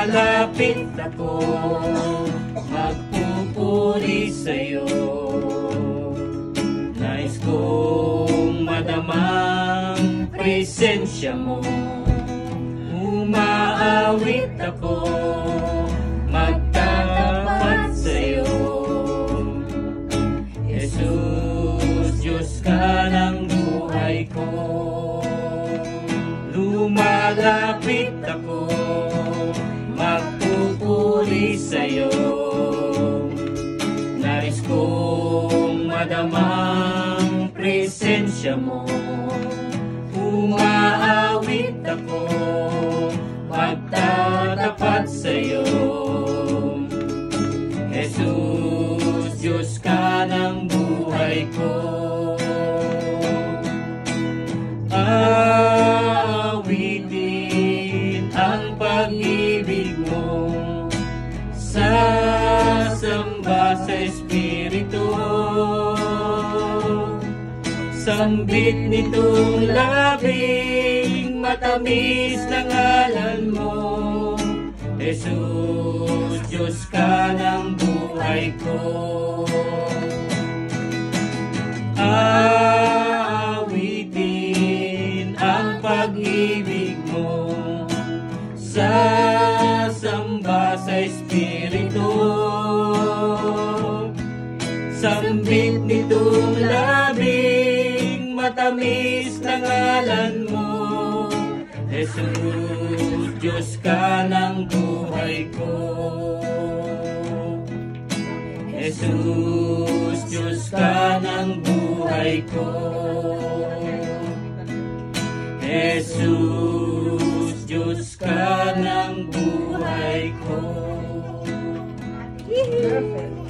Lumalapit ako, magpupuri sa'yo. Nais kong madamang presensya mo. Umaawit ako, magtatapat sa'yo. Jesus, Diyos ka ng buhay ko. Lumalapit ako, magpupuri sa'yo. Nais kong madamang presensya mo. Umaawit ako, magtatapat sa'yo. Jesus, Diyos ka ng buhay ko. Awitin ang pag-ibig mo, sasamba sa Espiritu. Sambit nitong labing matamis na ngalan mo. Jesus, Diyos ka ng buhay ko. Awitin ang pag-ibig mo, sasamba sa Espiritu. Sambit nitong labing matamis na ngalan mo. Jesus, Diyos ka ng buhay ko. Jesus, Diyos ka ng buhay ko. Jesus, Diyos ka ng buhay ko. Perfect.